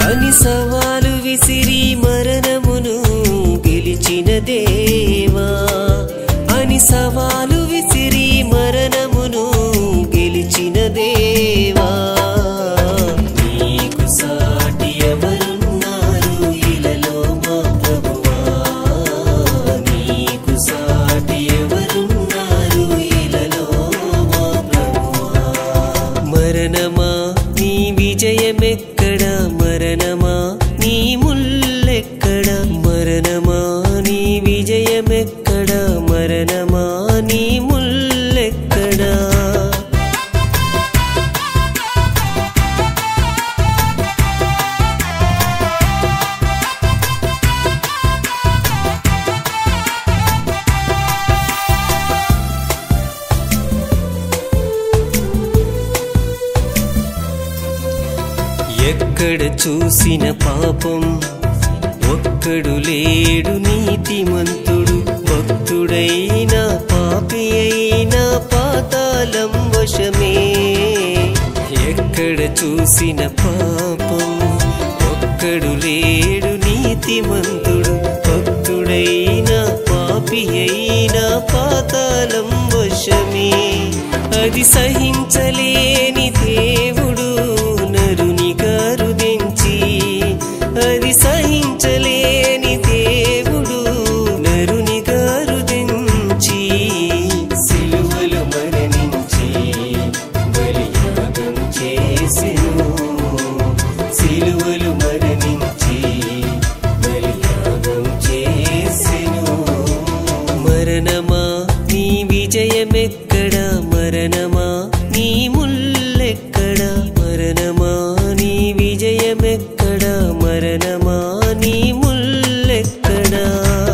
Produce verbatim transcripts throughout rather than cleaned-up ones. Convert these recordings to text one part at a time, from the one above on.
అని సవాలు విసిరి మరణమును గెలిచిన దేవా అని సవాలు విసిరి మరణమును గెలిచిన దేవా నీకు సాటి ఎవరున్నారు ఇలలో మా ప్రభువా నీకు సాటి ఎవరున్నారు ఇలలో మా ప్రభువా మరణమా నీ విజయమెక్కడా మరణమా నీ ముల్లెక్కడా మరణమా నీ విజయమెక్కడా మరణమా నీ ముల్లెక్కడా ఎక్కడ చూసిన పాపం ఒక్కడు లేడు నీతిమంతుడు భక్తుడైన పాపి అయిన పాతాళం వశమే ఎక్కడ చూసిన పాపం ఒక్కడు లేడు నీతిమంతుడు భక్తుడైన పాపి అయిన పాతాళం వశమే అది సహించలేని దేవుడు నరుని కరుదించి అది సహించలేని దేవుడు నరుని కరుదించి సిలువలు మరణించి బలియాగం చేసెను సిలువలు మరణించి బలియాగం చేసెను మరణమా నీ విజయమెక్కడా మరణమా నీ ముల్లెక్కడా మరణమా నీ విజయమెక్కడా మరణమా నీ ముల్లెక్కడా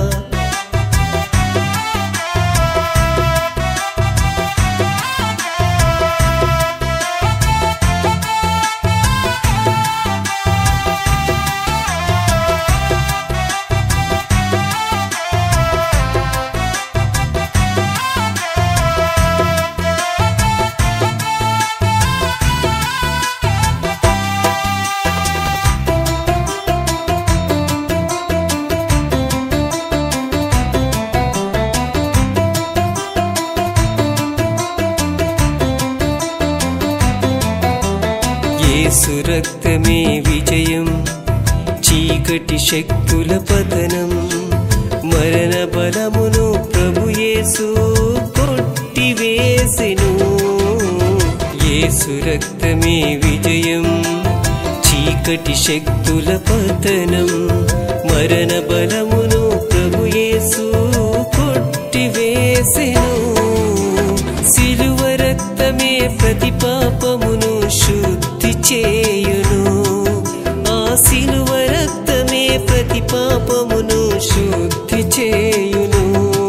యేసు రక్తమే విజయం చీకటి శక్తుల పతనం మరణ బలమును ప్రభు యేసు కొట్టివేసెను యేసు రక్తమే విజయం చీకటి శక్తుల పతనం మరణ బలమును ప్రభు యేసు కొట్టివేసెను సిలువ రక్తమే ప్రతి పాపమును శుద్ధి చేయును ఆ సిలువ రక్తమే ప్రతి పాపమును శుద్ధి చేయును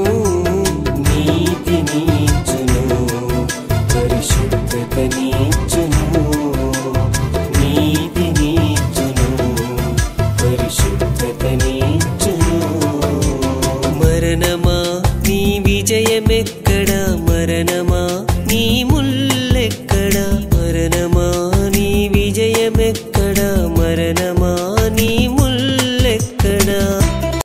నీతినిచ్చును పరిశుద్ధతనిచ్చును నీతినిచ్చును పరిశుద్ధతనిచ్చును మరణమా నీ విజయమెక్కడా